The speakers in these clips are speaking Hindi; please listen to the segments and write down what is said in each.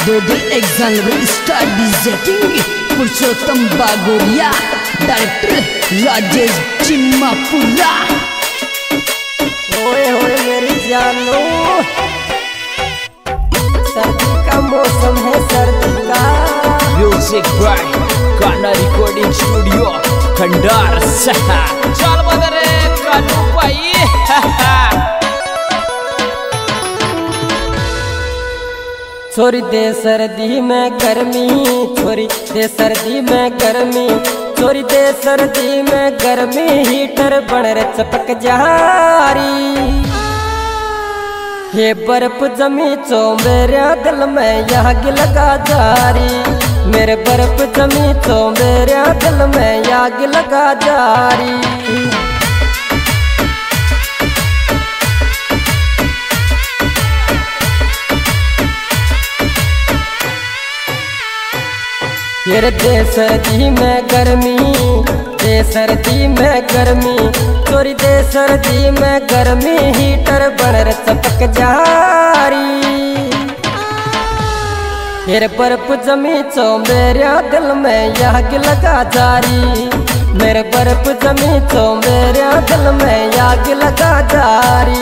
दो दिन एग्जाम स्टार डिजेटिंग पुरुषोत्तम बागोरिया, डायरेक्टर राजेश चिम्मापुरा। ओए होए मेरी जानो, सर्दी का मौसम है, सर्दी का। Music by Kanha recording studio Khandar सहा। चल बदरे कानू भाई। छोरी दे सर्दी में गर्मी, छोरी दे सर्दी में गर्मी, छोरी दे सर्दी में गर्मी, हीटर बन रे चपक जहारी। ये बर्फ जमी चो मेरे दिल में आग लगा जारी, मेरे बर्फ जमी चो मेरे दिल में आग लगा जारी। ये दे सर्दी में गर्मी, दे सर्दी में गर्मी, चोरी दे सर्दी में गर्मी, हीटर बन चपक जारी। ये बर्फ जमी चो मेरे दिल में आग लगा जारी, मेरे बर्फ जमी चो मेरे दिल में आग लगा जारी।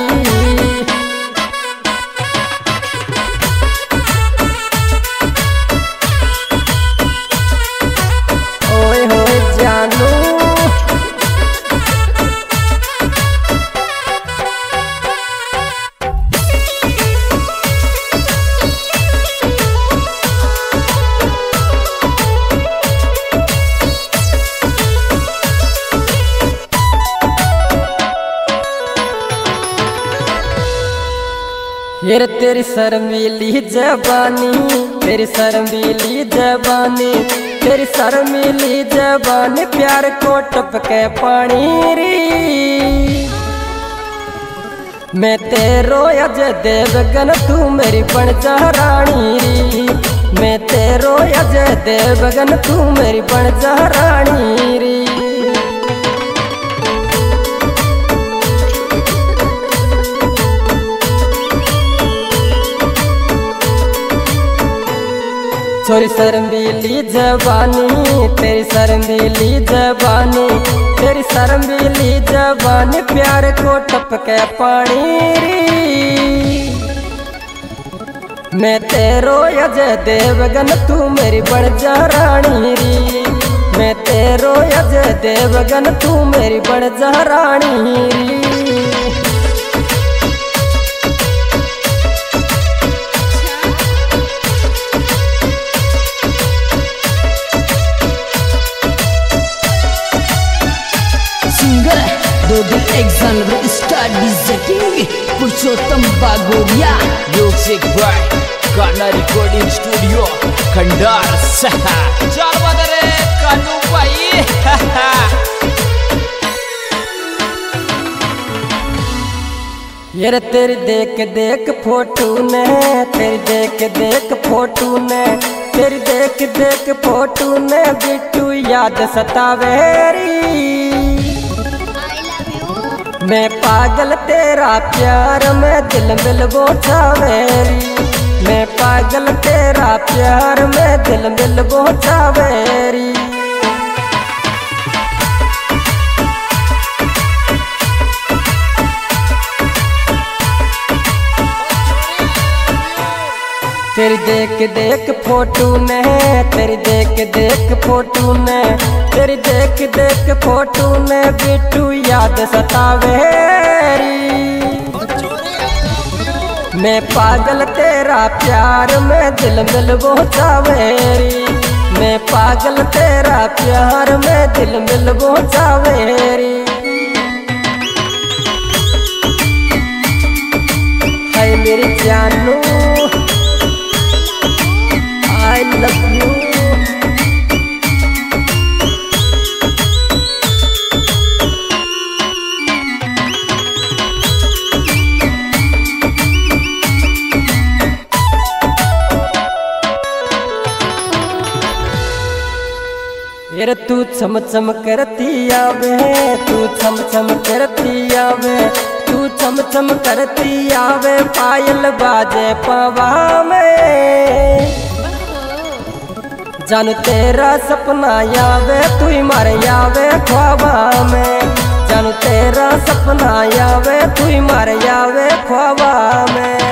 ये तेरी शर्मीली जबानी, तेरी शर्मीली जबानी, तेरी शर्मीली जबानी, प्यार को टपके पानी री। मैं तेरो अजय देवगन, तू मेरी बन जा रानी री। मैं तेरो अजय देवगन, तू मेरी बन जा रानी री। छोरी शर्मीली जबानी, तेरी शर्मीली जबानी, तेरी शर्मीली जबानी, प्यार को टपके पानी री। मैं तेरो अजय देवगन, तू मेरी बन जा रानी री। मैं तेरो अजय देवगन, तू मेरी बन जा रानी री। दो दिन एग्जाम स्टार डिजेटिंग Purushottam Bagoria. Music by Kanha recording studio Khandar सहा। चल बदरे कानू भाई। ये तेरी देख देख फोटो ने, तेरी देख देख फोटो ने, तेरी देख देख फोटो ने, बिट्टू याद सतावेरी। मैं पागल तेरा प्यार में दिल मिल वो चावेरी। मैं पागल तेरा प्यार में दिल मिल वो चावेरी। तेरी देख देख फोटो ने, तेरी देख देख फोटो ने, तेरी देख देख फोटो ने, बिट्टू याद सतावेरी। मैं पागल तेरा प्यार में दिल मिल वो चावेरी। मैं पागल तेरा प्यार में दिल मिल वो चावेरी। हाय मेरी जानू, I love you। ये तू छम छम करती आवे, तू छम छम करती आवे, तू छम छम करती आवे, पायल बाजे पवा में। जानू तेरा सपना आवे तू ही मारे आवे ख्वाबा में, जानू तेरा सपना आवे तू ही मारे आवे ख्वाबा में।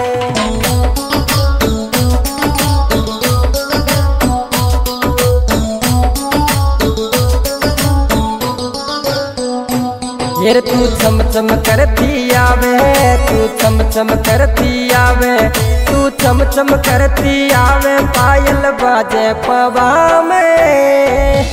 यार तू चम चम करती आवे, तू चम चम करती आवे, तू चम चम करती आवे, पायल बाजे पवा में।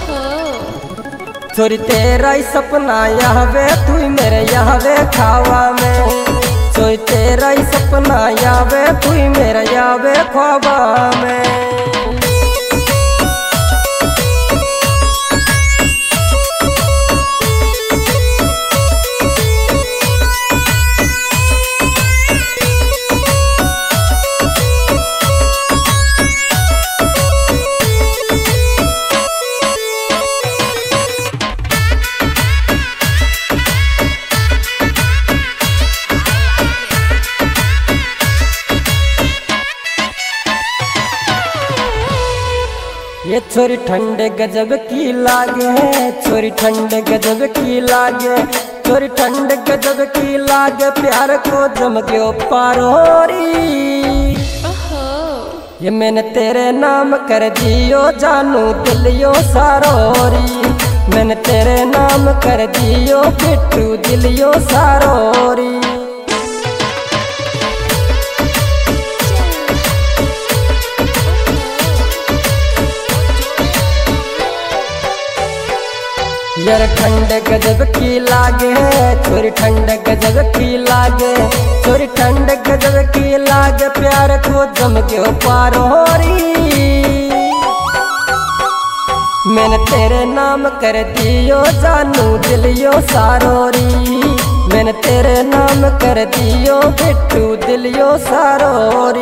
छोरी तेरा ही सपना आवे तू ही मेरे आवे खावा में, छोरी तेरा ही सपना आवे तू ही मेरे आवे ख्वाबा में। ये छोरी ठंडे गजब की लागे, छोरी ठंडे गजब की लागे, छोरी ठंडे गजब की लागे, प्यार को जम गयो पारोरी। ये मैंने तेरे नाम कर दियो जानू दिलियो सारोरी, मैंने तेरे नाम कर दियो बिट्टू दिलियो सारोरी। यार ठंड गजब की लागे, छोरी ठंड गजब की लागे, छोरी ठंड गजब की लागे, प्यार को जम गयो पारोरी। मैंने तेरे नाम कर दियो जानू दिलियो सारोरी, मैंने तेरे नाम कर दियो बिट्टू दिलियो सारोरी।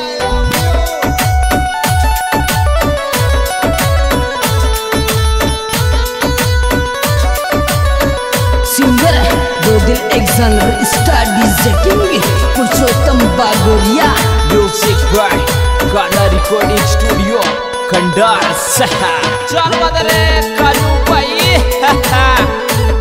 सिंगर दो दिल exam star DJ king Purushottam Bagoria. Music by गाना रिकॉर्डिंग स्टूडियो खंडार सहा। चल बदरे कानू भाई।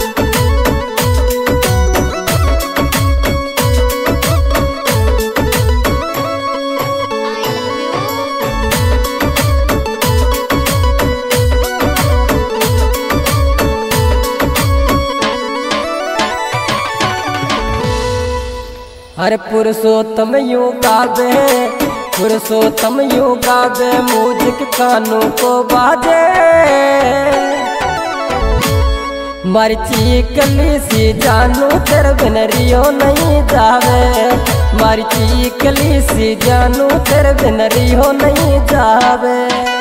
अरे पुरुषोत्तम यूं गावे, पुरुषोत्तम यूं गावे, म्यूजिक कानों को बाजे। मारी चीकली सी जानू तेरे बिन रियो नहीं जावे, मारी चीकली सी जानू तेरे बिन रियो नहीं जावे।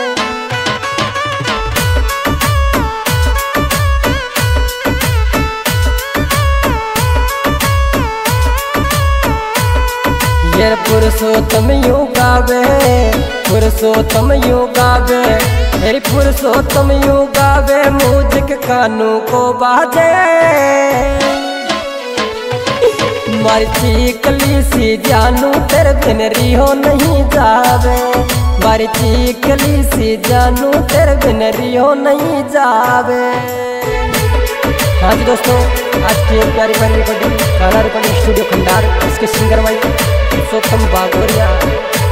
यार पुरुषोत्तम यूं गावे, पुरुषोत्तम यूं गावे, अरे पुरुषोत्तम यूं गावे, म्यूजिक कानों को बाजे। मारी चीकली सी जानू तेरे बिन रियो नहीं जावे, मारी चीकली सी जानू तेरे बिन रियो नहीं जावे। हाँ जी दोस्तों, आज की एक प्यारी प्यारी रिकॉर्डिंग गाना रिकॉर्डिंग स्टूडियो खंडार, इसके सिंगर भाई पुरुषोत्तम बागोरिया।